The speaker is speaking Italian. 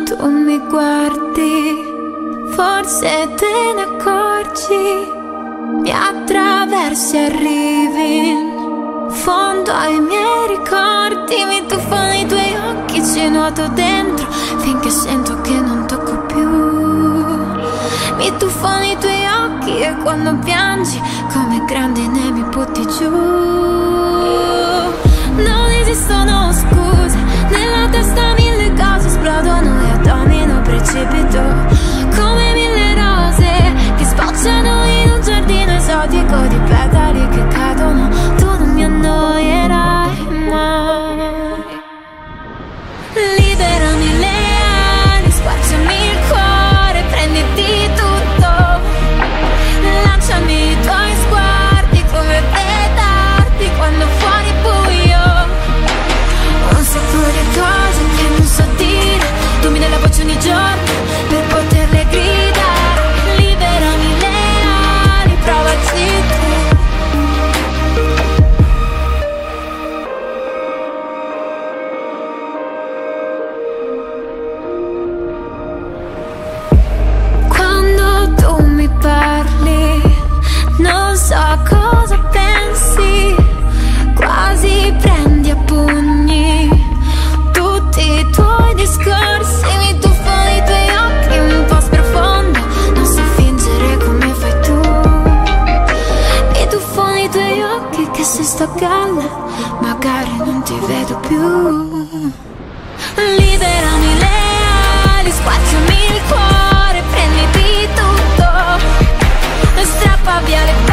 Tu mi guardi, forse te ne accorgi, mi attraversi e arrivi in fondo ai miei ricordi. Mi tuffo nei tuoi occhi, ci nuoto dentro finché sento che non tocco più. Mi tuffo nei tuoi occhi e quando piangi come grandine mi butti giù. Non esistono scuse, nella testa mille cose esplodono e a domino precipito come mille rose che sbocciano in un giardino esotico di petali che cadono. Tu non mi annoierai mai. Liberami le ali, squarciami il cuore, prenditi tutto, lanciami i tuoi sguardi come petardi quando fuori buio. Un sacco di cose che non so dire, tu mi dai la voce ogni giorno per poterle gridare. Liberami le ali, provaci tu. Quando tu mi parli, non so cosa pensi, quasi prendi a pugni tutti i tuoi discorsi. Mi tuffo nei tuoi occhi un po' sprofondo, non so fingere come fai tu. Mi tuffo nei tuoi occhi che se sto a galla magari non ti vedo più. Liberami le ali, squarciami il cuore, prenditi tutto, strappa via le